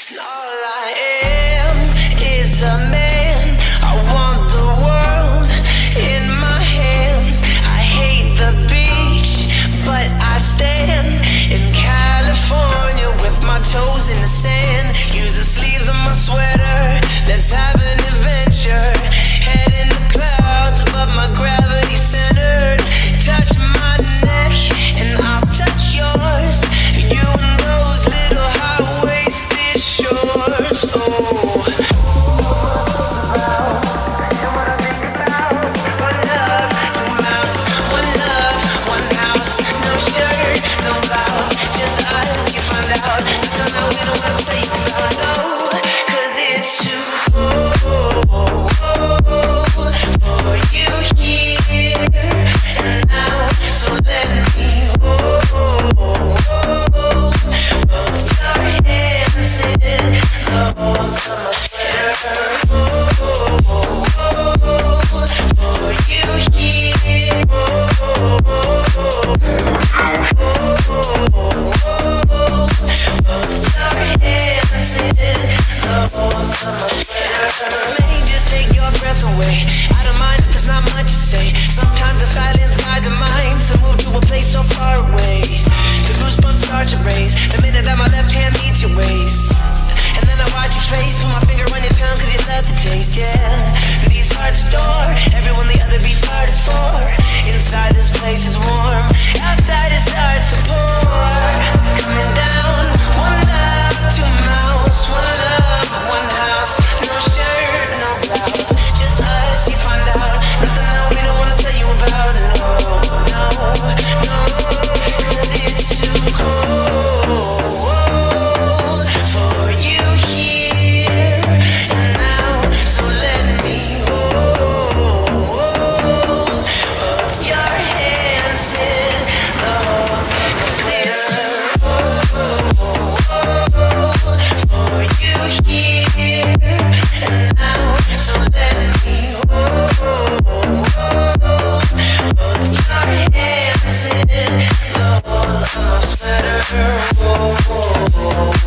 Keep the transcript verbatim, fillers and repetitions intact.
All I am is a man. I want the world in my hands. I hate the beach, but I stand in California with my toes in the sand. Use the sleeves of my sweater. Let's have an adventure. Head in the clouds above my gravity centered. Touch my neck and I'll touch yours. You and those little high-waisted shorts. Oh. Oh,